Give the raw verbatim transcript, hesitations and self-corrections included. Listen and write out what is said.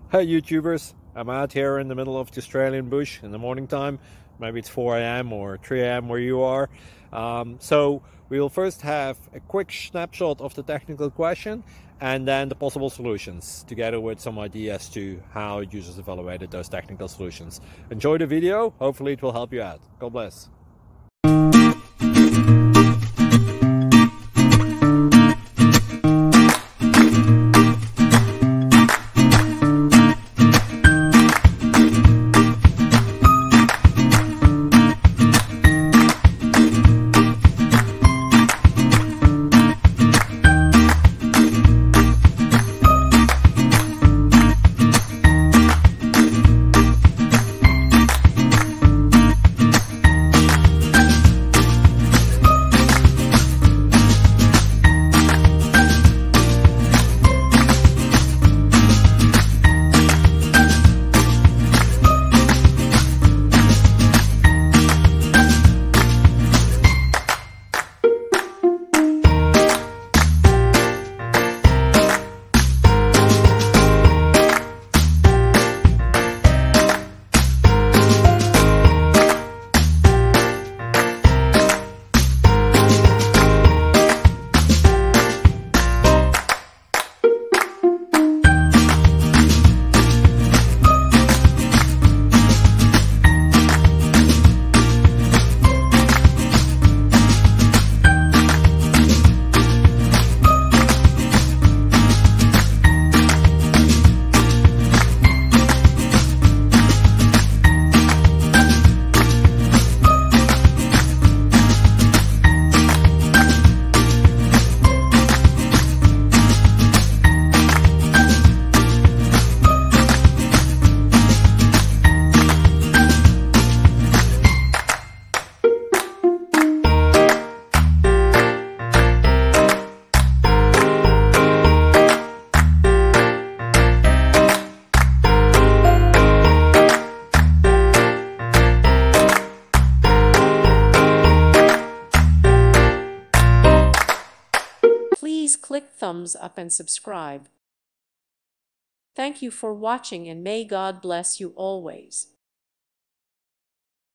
Hey YouTubers, I'm out here in the middle of the Australian bush in the morning time. Maybe it's four A M or three A M where you are. Um, so we'll first have a quick snapshot of the technical question and then the possible solutions, together with some ideas to how users evaluated those technical solutions. Enjoy the video, hopefully it will help you out. God bless. Please click thumbs up and subscribe. Thank you for watching and may God bless you always.